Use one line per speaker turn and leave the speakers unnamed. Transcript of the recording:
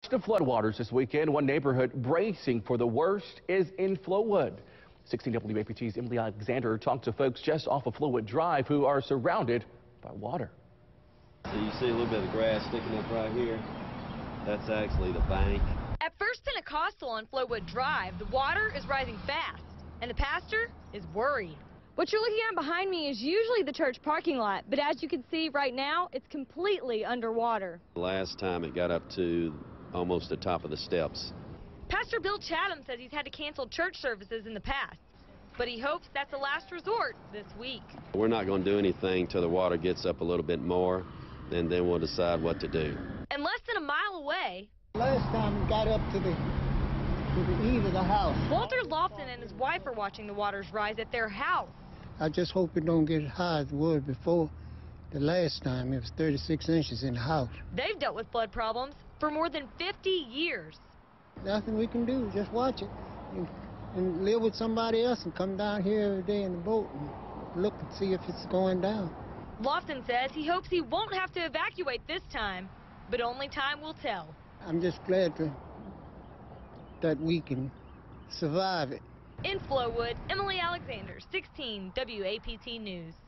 The floodwaters this weekend. One neighborhood bracing for the worst is in Flowood. 16 WAPT's Emily Alexander talked to folks just off of Flowood Drive who are surrounded by water.
So you see a little bit of grass sticking up right here. That's actually the bank.
At First Pentecostal on Flowood Drive, the water is rising fast, and the pastor is worried. What you're looking at behind me is usually the church parking lot, but as you can see right now, it's completely underwater.
Last time it got up to almost the top of the steps.
Pastor Bill Chatham says he's had to cancel church services in the past, but he hopes that's a last resort this week.
We're not going to do anything till the water gets up a little bit more, and then we'll decide what to do.
And less than a mile away,
last time it got up to the eave of the house.
Walter Lofton and his wife are watching the waters rise at their house.
I just hope it don't get as high as it was before. The last time it was 36 inches in the house.
They've dealt with flood problems for more than 50 years.
Nothing we can do, just watch it and live with somebody else and come down here every day in the boat and look and see if it's going down.
Lofton says he hopes he won't have to evacuate this time, but only time will tell.
I'm just glad that we can survive it.
In Flowood, Emily Alexander, 16 WAPT News.